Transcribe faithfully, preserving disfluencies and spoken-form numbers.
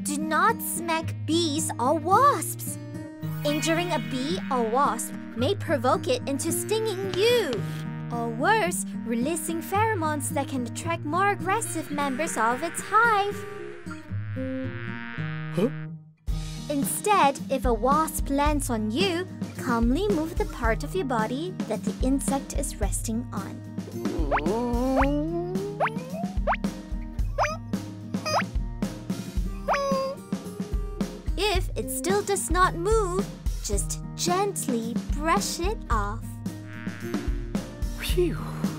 Do not smack bees or wasps. Injuring a bee or wasp may provoke it into stinging you. Or worse, releasing pheromones that can attract more aggressive members of its hive. Huh? Instead, if a wasp lands on you, calmly move the part of your body that the insect is resting on. If it still does not move, just gently brush it off. Phew.